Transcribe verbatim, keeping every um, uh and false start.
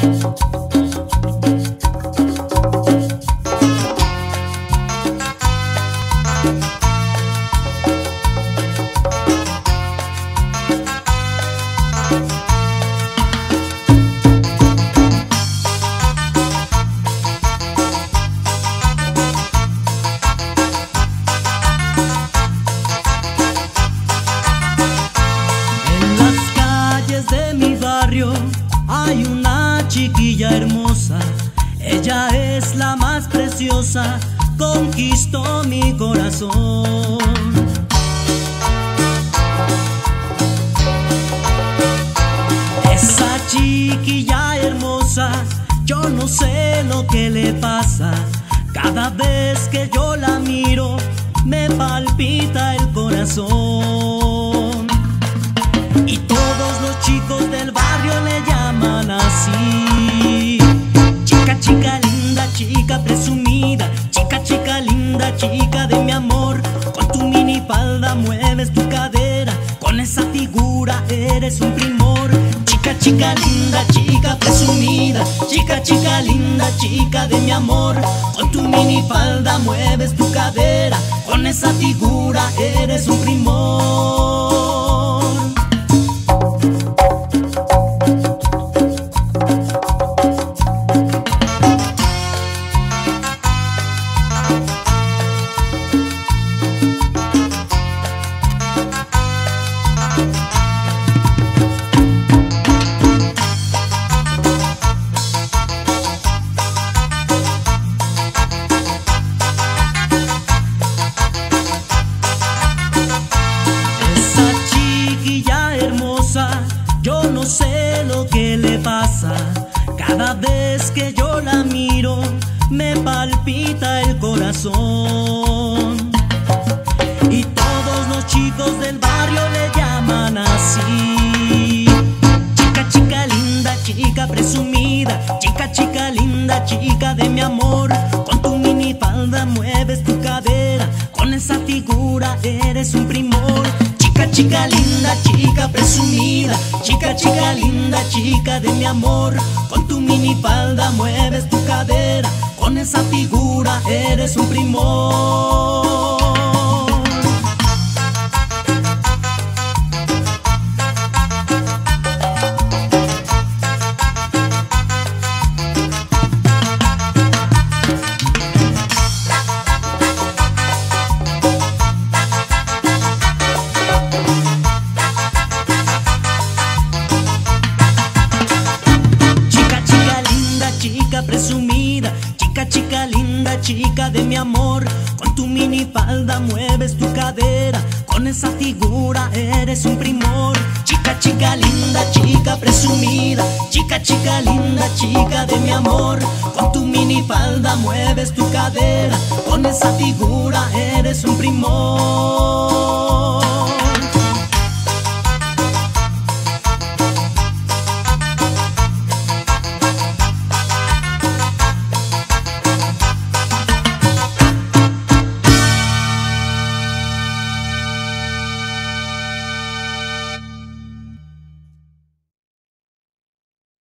Hay una chiquilla hermosa, ella es la más preciosa, conquistó mi corazón. Esa chiquilla hermosa, yo no sé lo que le pasa, cada vez que yo la miro, me palpita el corazón. Y todos los chicos del barrio le llaman así: chica, chica linda, chica presumida, chica, chica linda, chica de mi amor. Con tu minifalda mueves tu cadera, con esa figura eres un primor. Chica, chica linda, chica presumida, chica, chica linda, chica de mi amor. Con tu minifalda mueves tu cadera, con esa figura eres un primor. Yo no sé lo que le pasa, cada vez que yo la miro, me palpita el corazón. Y todos los chicos del barrio le llaman así: chica, chica linda, chica presumida, chica, chica linda, chica de mi amor. Con tu minifalda mueves tu cadera, con esa figura eres un primor. Chica, chica linda, chica presumida, chica, chica linda, chica de mi amor. Con tu minifalda mueves tu cadera, con esa figura eres un primor. Presumida, chica, chica linda, chica de mi amor. Con tu minifalda mueves tu cadera, con esa figura eres un primor. Chica, chica linda, chica presumida, chica, chica linda, chica de mi amor. Con tu minifalda mueves tu cadera, con esa figura eres un primor.